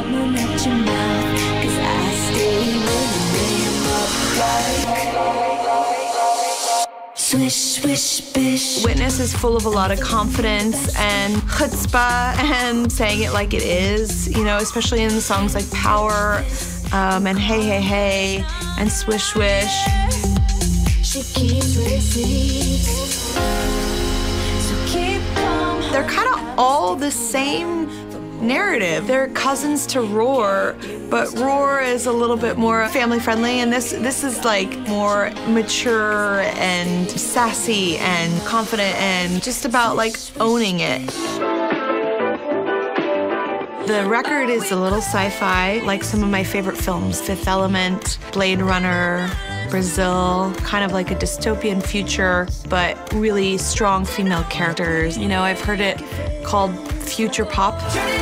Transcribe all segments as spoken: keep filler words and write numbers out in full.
moon at your mouth, 'cause I stay with swish, swish, bish. Witness is full of a lot of confidence and chutzpah and saying it like it is, you know, especially in songs like Power um, and Hey, Hey, Hey and Swish, Swish. She keeps receipts, so keep calm. They're kind of all the same narrative. They're cousins to Roar, but Roar is a little bit more family friendly, and this this is like more mature and sassy and confident and just about like owning it. The record is a little sci-fi, like some of my favorite films, Fifth Element, Blade Runner, Brazil, kind of like a dystopian future, but really strong female characters. You know, I've heard it called future pop.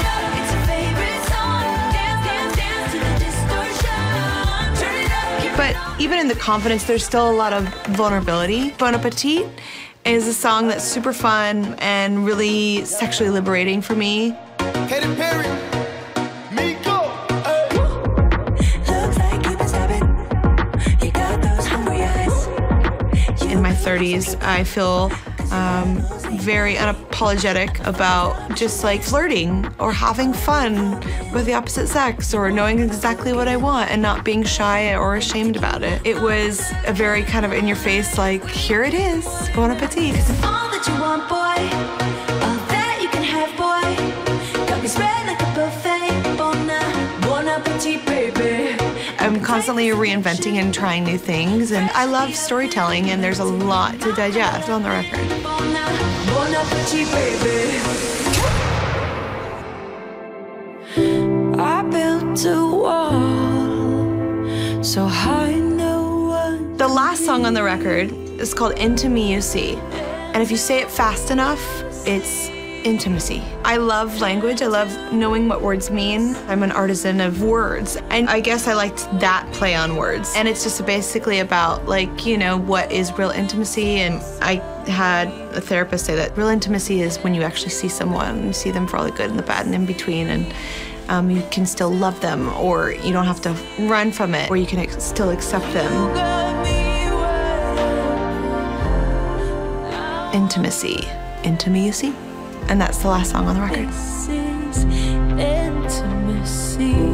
But even in the confidence, there's still a lot of vulnerability. Bon Appetit is a song that's super fun and really sexually liberating for me. Katy Perry, me go. Looks like you've been stabbing. You got those hungry eyes. In my thirties, I feel um, very unapologetic about just like flirting or having fun with the opposite sex or knowing exactly what I want and not being shy or ashamed about it. It was a very kind of in your face, like, here it is, bon appetit. All that you want, boy, all that you can have, boy, got me spread like a buffet. Bon, bon appetit, baby. I'm constantly reinventing and trying new things, and I love storytelling, and there's a lot to digest on the record. Bon, bon appetit, baby. I built a wall so high no one. The last song on the record is called Into Me You See, and if you say it fast enough, it's intimacy. I love language. I love knowing what words mean. I'm an artisan of words, and I guess I liked that play on words. And it's just basically about, like, you know, what is real intimacy. And I had a therapist say that real intimacy is when you actually see someone, you see them for all the good and the bad and in between, and um, you can still love them, or you don't have to run from it, or you can ex still accept them. Intimacy. Into Me You See. And that's the last song on the record. This is intimacy.